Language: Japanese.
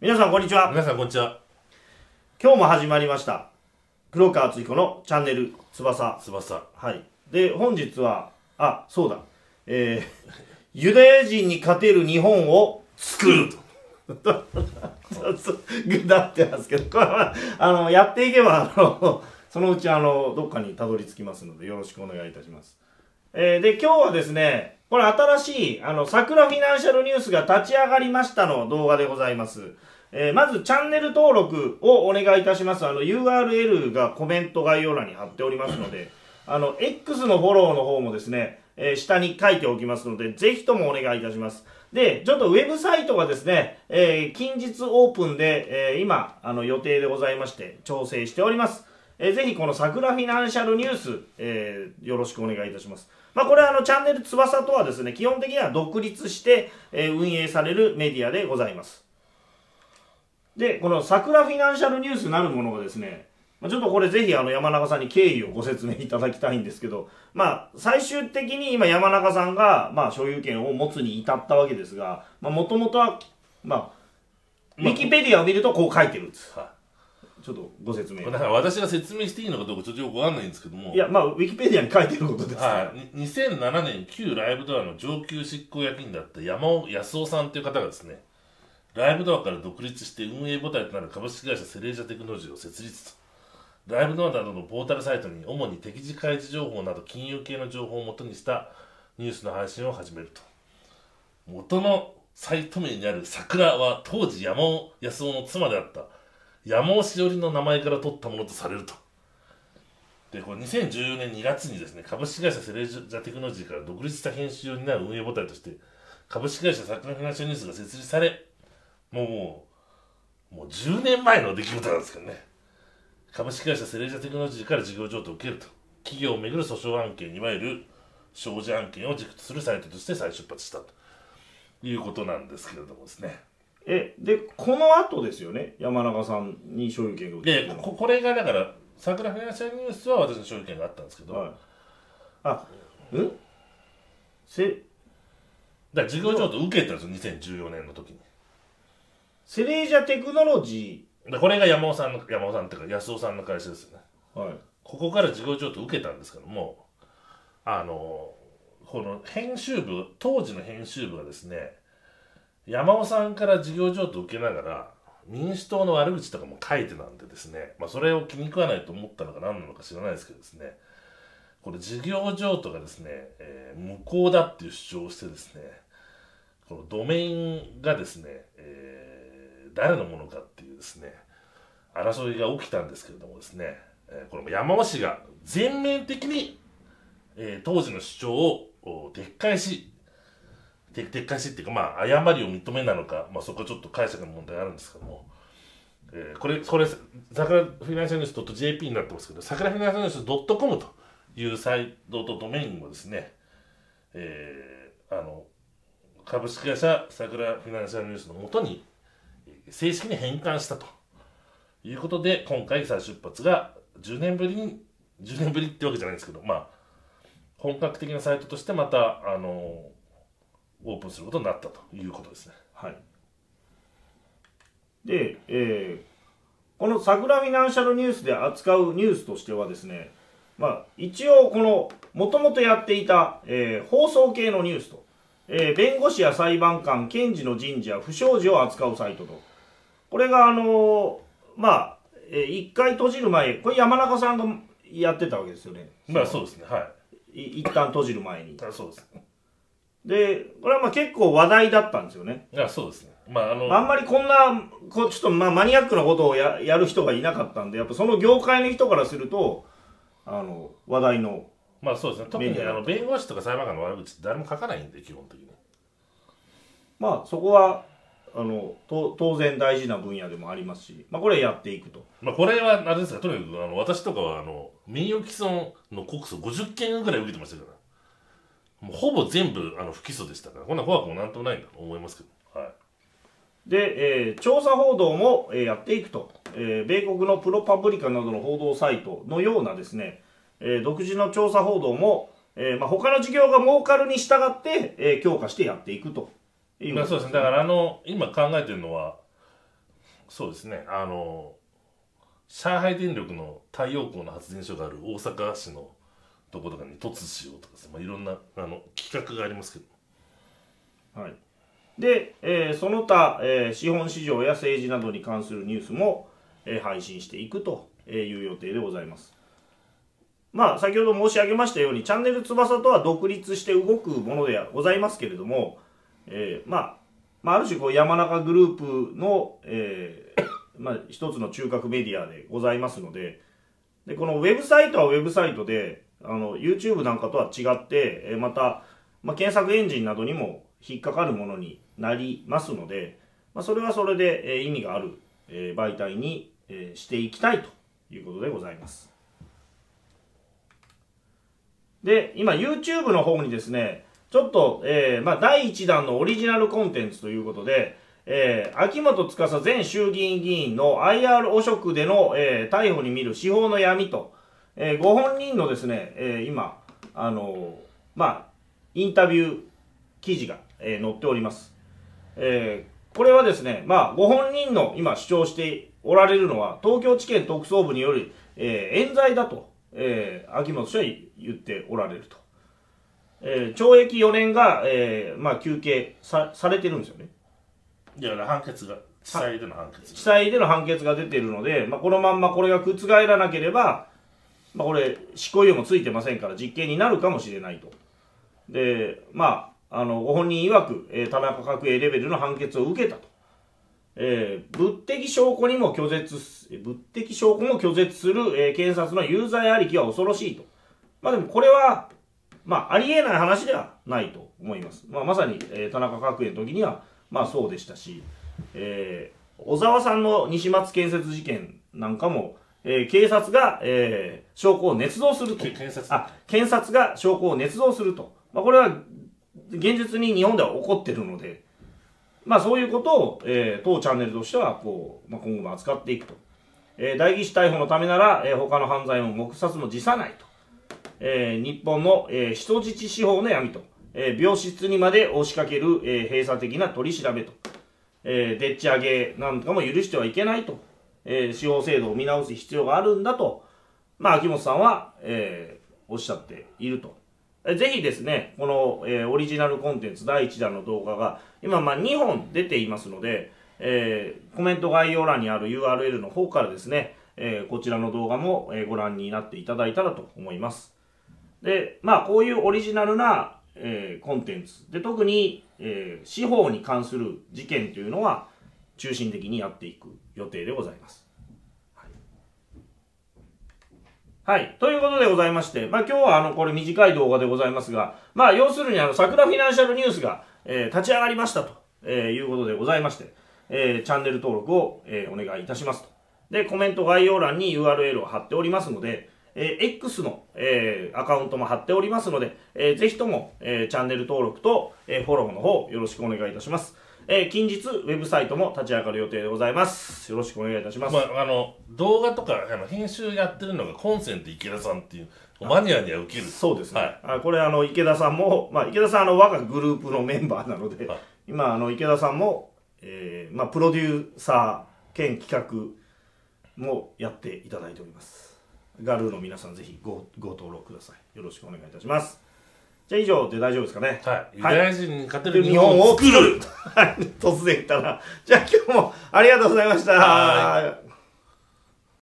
皆さんこんにちは。 皆さんこんにちは。 今日も始まりました黒川敦彦のチャンネル翼。はい。で本日はそうだ、ユダヤ人に勝てる日本を作るとぐだってますけど、これはやっていけばそのうちどっかにたどり着きますのでよろしくお願いいたします。で今日はですね、これ新しい桜フィナンシャルニュースが立ち上がりましたの動画でございます。まずチャンネル登録をお願いいたします。URL がコメント概要欄に貼っておりますので、X のフォローの方もですね、下に書いておきますので、ぜひともお願いいたします。で、ちょっとウェブサイトがですね、近日オープンで、今、予定でございまして、調整しております。ぜひこの桜フィナンシャルニュース、よろしくお願いいたします。これはチャンネル翼とはですね、基本的には独立して、運営されるメディアでございます。で、この桜フィナンシャルニュースなるものがですね、ちょっとこれぜひ山中さんに経緯をご説明いただきたいんですけど、最終的に今山中さんが、所有権を持つに至ったわけですが、もともとは、ウィキペディアを見るとこう書いてるんです。ちょっとご説明。 だから私が説明していいのかどうかちょっとよくわかんないんですけども。 いや、ウィキペディアに書いてることです。 2007年旧ライブドアの上級執行役員だった山尾康夫さんという方がですね、ライブドアから独立して運営母体となる株式会社セレージャテクノロジーを設立と。ライブドアなどのポータルサイトに主に適時開示情報など金融系の情報を元にしたニュースの配信を始めると。元のサイト名にある桜は当時山尾康夫の妻であった山尾しおりの名前から取ったものとされると。で、これ2014年2月にですね、株式会社セレージャテクノロジーから独立した編集を担う運営母体として、株式会社桜フィナンシャルニュースが設立され、もう10年前の出来事なんですけどね。株式会社セレージャテクノロジーから事業譲渡を受けると。企業をめぐる訴訟案件、いわゆる商事案件を軸とするサイトとして再出発したということなんですけれどもですね。 で、この後ですよね、山中さんに所有権が移ってるの。 これがだから、桜フィナンシャルニュースは私の所有権があったんですけど、 だから事業譲渡を受けたんですよ、2014年の時に。 セレージャテクノロジー、これが山尾さんっていうか安尾さんの会社ですよね。ここから事業譲渡を受けたんですけども、この編集部、当時の編集部がですね、山尾さんから事業譲渡を受けながら民主党の悪口とかも書いてたんでですね、それを気に食わないと思ったのか何なのか知らないですけどですね、これ事業譲渡がですね、無効だっていう主張をしてですね、このドメインがですね、誰のものかっていうですね、争いが起きたんですけれどもですね、これも山尾氏が全面的に、当時の主張を撤回しっていうか誤りを認めなのか、そこはちょっと解釈の問題があるんですけども、これ桜フィナンシャルニュース .jp になってますけど、桜フィナンシャルニュース .com というサイトとドメインをですね、株式会社桜フィナンシャルニュースのもとに正式に返還したということで、今回再出発が10年ぶりってわけじゃないんですけど、本格的なサイトとしてまたオープンすることになったということですね。 で、この桜フィナンシャルニュースで扱うニュースとしてはですね、一応このもともとやっていた、放送系のニュースと、弁護士や裁判官、検事の人事や不祥事を扱うサイトと、これが一回閉じる前、これ山中さんがやってたわけですよね。 そうですね。 一旦閉じる前に。 そうです。 で、これは結構話題だったんですよね。 そうですね。 あんまりこんなちょっとマニアックなことをやる人がいなかったんで、やっぱその業界の人からすると話題のそうですね。特に弁護士とか裁判官の悪口って誰も書かないんで、基本的に。 そこは当然大事な分野でもありますし、これやっていくと。 これはあれですか、とにかく私とかは名誉毀損の告訴50件ぐらい受けてましたから、もうほぼ全部不起訴でしたから、こんな怖くもなんともないんだと思いますけど。 で、調査報道も、やっていくと、米国のプロパブリカなどの報道サイトのようなですね、独自の調査報道も、他の事業が儲かるに従って、強化してやっていくという。 そうですね。だから今考えてるのは、 そうですね、上海電力の太陽光の発電所がある大阪市のところとかに突しようとか、いろんな企画がありますけど、はい、で、その他、資本市場や政治などに関するニュースも、配信していくという予定でございます。まあ、先ほど申し上げましたようにチャンネル翼とは独立して動くものではございますけれども、ある種こう山中グループの、一つの中核メディアでございますので、このウェブサイトはウェブサイトでYouTube なんかとは違って、また、検索エンジンなどにも引っかかるものになりますので、それはそれで、意味がある、媒体に、していきたいということでございます。で、今 YouTube の方にですね、ちょっと、第1弾のオリジナルコンテンツということで、秋元司前衆議院議員の IR 汚職での、逮捕に見る司法の闇と、ご本人のですね、今、インタビュー記事が、載っております。これはですね、ご本人の今主張しておられるのは、東京地検特捜部により、冤罪だと、秋元氏は言っておられると。懲役4年が、求刑されてるんですよね。 いや、判決が、地裁での判決。 地裁での判決が出ているので、このまんまこれが覆らなければ、これ、執行猶予もついてませんから実刑になるかもしれないと。で、ご本人曰く、田中角栄レベルの判決を受けたと。物的証拠も拒絶する、検察の有罪ありきは恐ろしいと。でもこれは、ありえない話ではないと思います。まさに、田中角栄の時には、そうでしたし、小沢さんの西松建設事件なんかも、警察が、証拠を捏造すると。検察が証拠を捏造すると。これは、現実に日本では起こっているので、そういうことを、当チャンネルとしては今後も扱っていくと。代議士逮捕のためなら、他の犯罪も黙殺も辞さないと。日本の、人質司法の闇と、病室にまで押しかける、閉鎖的な取り調べと、でっち上げなんかも許してはいけないと、司法制度を見直す必要があるんだと、秋元さんは、おっしゃっていると。ぜひですね、この、オリジナルコンテンツ第1弾の動画が今2本出ていますので、コメント概要欄にある URL の方からですね、こちらの動画も、ご覧になっていただいたらと思います。で、こういうオリジナルな、コンテンツで特に、司法に関する事件というのは中心的にやっていく予定でございます。はい。ということでございまして、今日はこれ短い動画でございますが、要するに桜フィナンシャルニュースが、立ち上がりましたと、いうことでございまして、チャンネル登録を、お願いいたしますと。で、コメント概要欄に URL を貼っておりますので、X の、アカウントも貼っておりますので、ぜひとも、チャンネル登録と、フォローの方よろしくお願いいたします。近日ウェブサイトも立ち上がる予定でございます。よろしくお願いいたします。 動画とか編集やってるのがコンセント池田さんっていうマニアには受ける。 そうですね。これ池田さんも、池田さん我がグループのメンバーなので、今池田さんも、プロデューサー兼企画もやっていただいております。ガルーの皆さんぜひご登録ください。よろしくお願いいたします。じゃあ以上で大丈夫ですかね。 ユダヤ人に勝てる日本を作る突然言ったな。じゃあ今日もありがとうございました。